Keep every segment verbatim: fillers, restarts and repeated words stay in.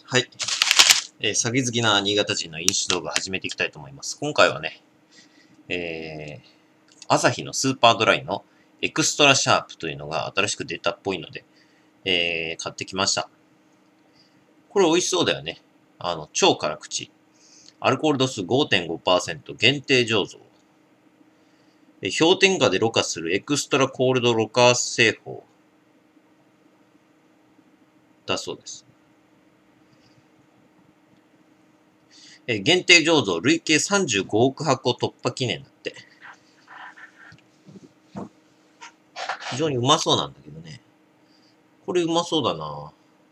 はい。えー、酒好きな新潟人の飲酒動画始めていきたいと思います。今回はね、えー、アサヒのスーパードライのエクストラシャープというのが新しく出たっぽいので、えー、買ってきました。これ美味しそうだよね。あの、超辛口。アルコール度数 ごてんごパーセント 限定醸造。えー、氷点下でろ過するエクストラコールドろ過製法だそうです。えー、限定醸造累計さんじゅうごおくはこ突破記念だって。非常にうまそうなんだけどね。これうまそうだな。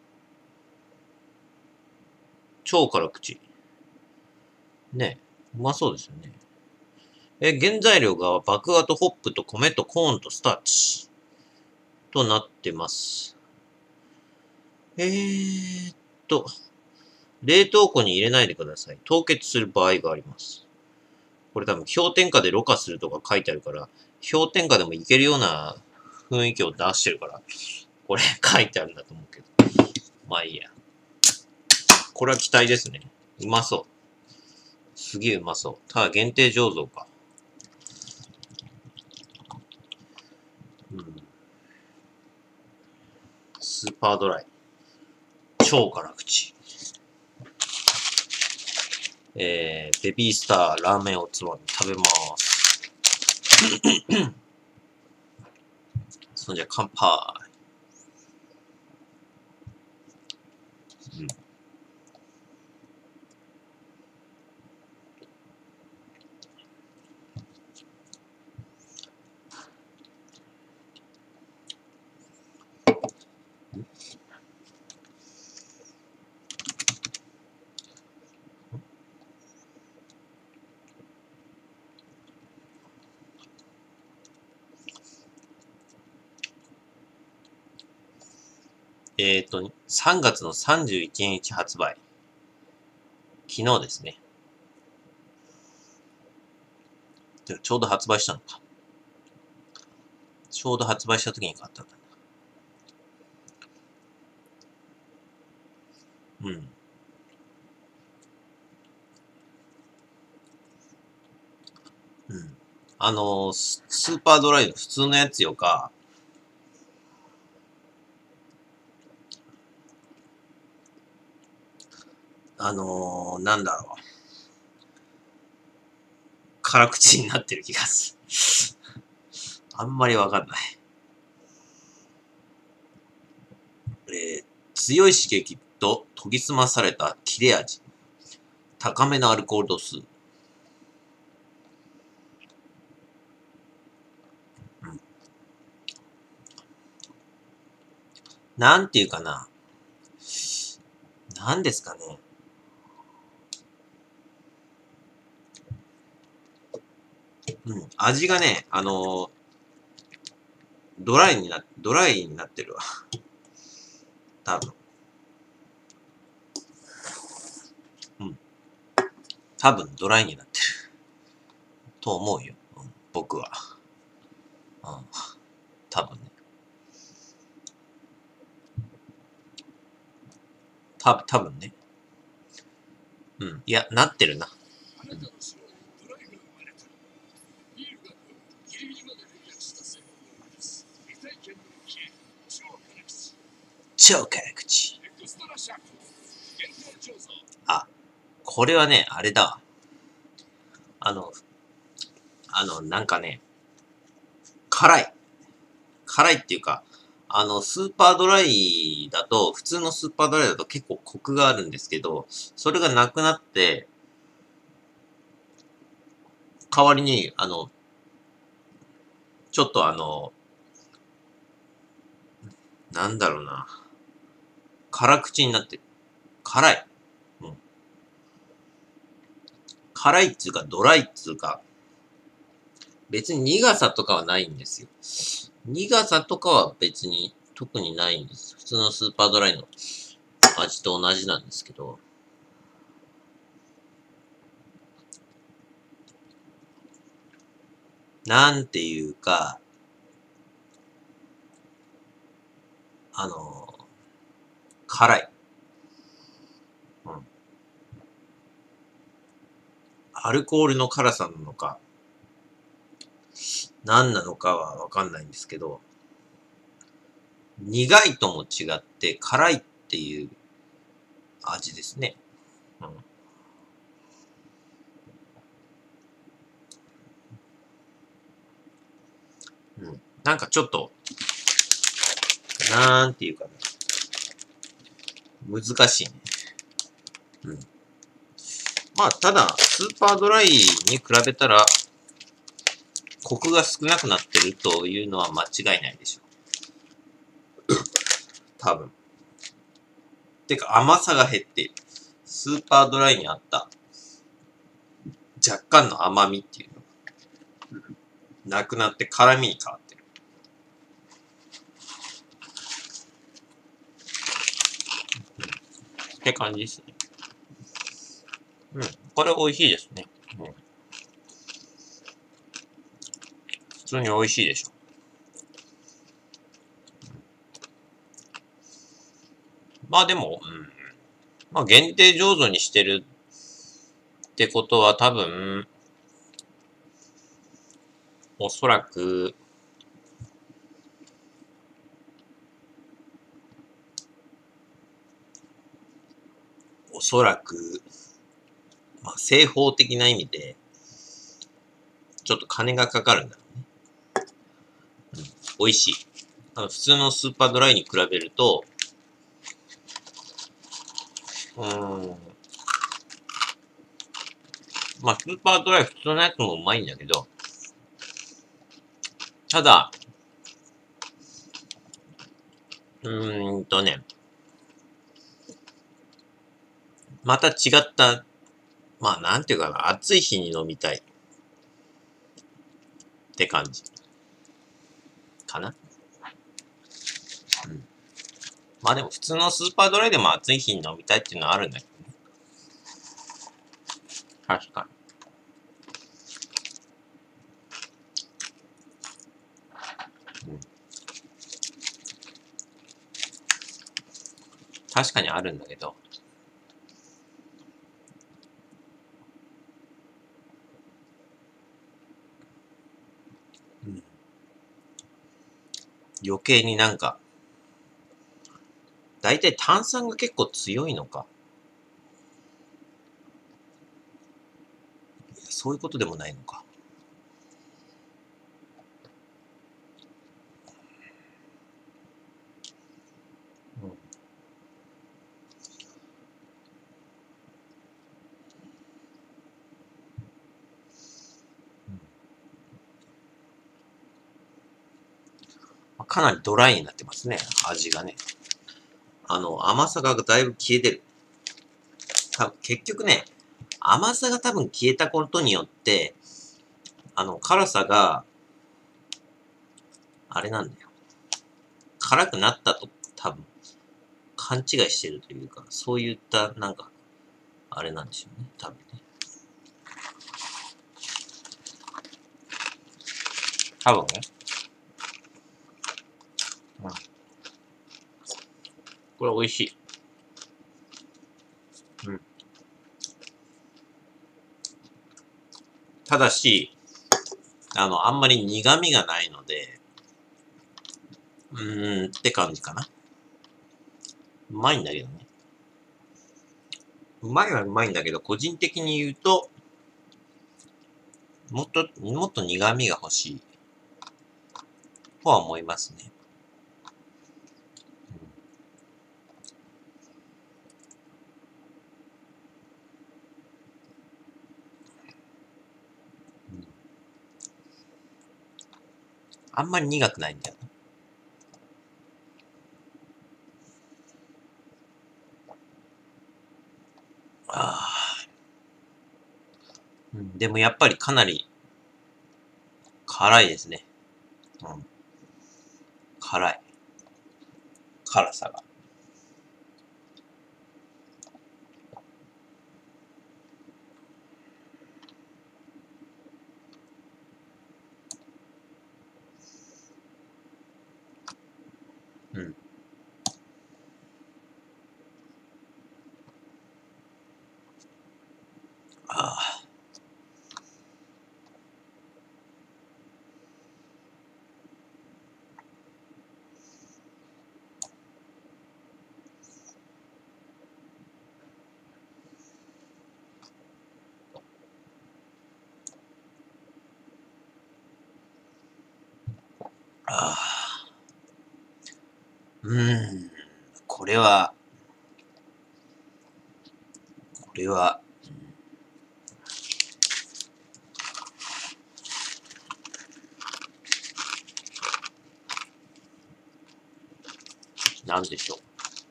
超辛口。ね。うまそうですよね。え、原材料が麦芽とホップと米とコーンとスターチとなってます。えーっと、冷凍庫に入れないでください。凍結する場合があります。これ多分氷点下でろ過するとか書いてあるから、氷点下でもいけるような雰囲気を出してるから、これ書いてあるんだと思うけど。まあいいや。これは期待ですね。うまそう。すげえうまそう。ただ限定醸造か。うん。スーパードライ。超辛口。えー、ベビースターラーメンおつまみ食べまーす。そんじゃ乾杯。うん、えっと、さんがつのさんじゅういちにち発売。昨日ですね。ちょうど発売したのか。ちょうど発売した時に買ったんだ。うん。うん。あのー、スーパードライの普通のやつよか、あのー、なんだろう。辛口になってる気がする。あんまりわかんない。えー、強い刺激と研ぎ澄まされた切れ味。高めのアルコール度数。うん。なんていうかな。なんですかね。うん。味がね、あのー、ドライにな、ドライになってるわ。多分。うん。多分ドライになってる。と思うよ。うん、僕は。うん。多分ね。多分、多分ね。うん。いや、なってるな。うん、超辛口。あ、これはね、あれだわ。あの、あの、なんかね、辛い。辛いっていうか、あの、スーパードライだと、普通のスーパードライだと結構コクがあるんですけど、それがなくなって、代わりに、あの、ちょっとあの、なんだろうな。辛口になってる。辛い。うん。辛いっつうか、ドライっつうか、別に苦さとかはないんですよ。苦さとかは別に特にないんです。普通のスーパードライの味と同じなんですけど、なんていうか、あの、辛い。 アルコールの辛さなのか、何なのかはわかんないんですけど、苦いとも違って辛いっていう味ですね。うん。うん、なんかちょっと、なんていうかな。難しいね。うん。まあ、ただ、スーパードライに比べたら、コクが少なくなってるというのは間違いないでしょう。多分。てか、甘さが減っている。スーパードライにあった若干の甘みっていうのがなくなって辛みに変わってる。って感じですね。うん。これ美味しいですね。うん。普通に美味しいでしょ。まあでも、うん。まあ限定醸造にしてるってことは多分、おそらく、おそらく、まあ製法的な意味で、ちょっと金がかかるんだろうね。うん。美味しい。あの普通のスーパードライに比べると、うーん、まあスーパードライ普通のやつもうまいんだけど、ただ、うーんとね、また違った、まあなんていうかな、暑い日に飲みたいって感じかな。うん。まあでも普通のスーパードライでも暑い日に飲みたいっていうのはあるんだけどね。確かに。うん。確かにあるんだけど、うん、余計になんか、だいたい炭酸が結構強いのか。いやそういうことでもないのか。うん。かなりドライになってますね、味がね。あの、甘さがだいぶ消えてる。た結局ね、甘さが多分消えたことによって、あの、辛さが、あれなんだよ。辛くなったと多分、勘違いしてるというか、そういった、なんか、あれなんでしょうね、多分ね。多分ね。うん。これ美味しい。うん。ただし、あの、あんまり苦味がないので、うーんって感じかな。うまいんだけどね。うまいはうまいんだけど、個人的に言うと、もっと、もっと苦味が欲しいとは思いますね。うんうん、あんまり苦くないんだよな。ああ。うん、でもやっぱりかなり辛いですね。うん。辛い。辛さが。うん。ああ。 ああ。うーん。これは、これは、なんでしょ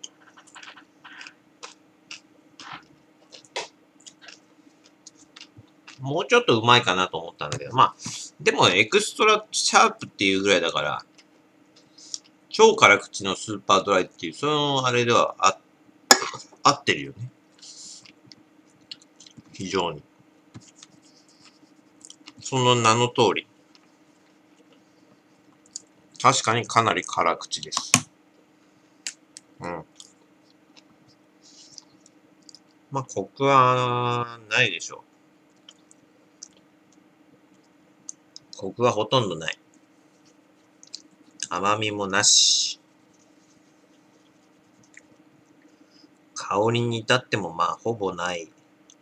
う。もうちょっとうまいかなと思ったんだけど、まあ、でもエクストラシャープっていうぐらいだから、超辛口のスーパードライっていう、そのあれではあ、合ってるよね。非常に。その名の通り。確かにかなり辛口です。うん。まあ、コクはないでしょう。コクはほとんどない。甘みもなし。香りに至ってもまあ、ほぼない。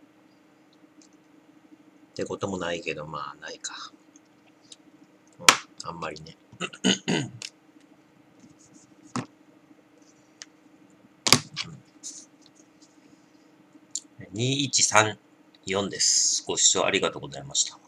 ってこともないけど、まあ、ないか。うん、あんまりね。にいちさんよんです。ご視聴ありがとうございました。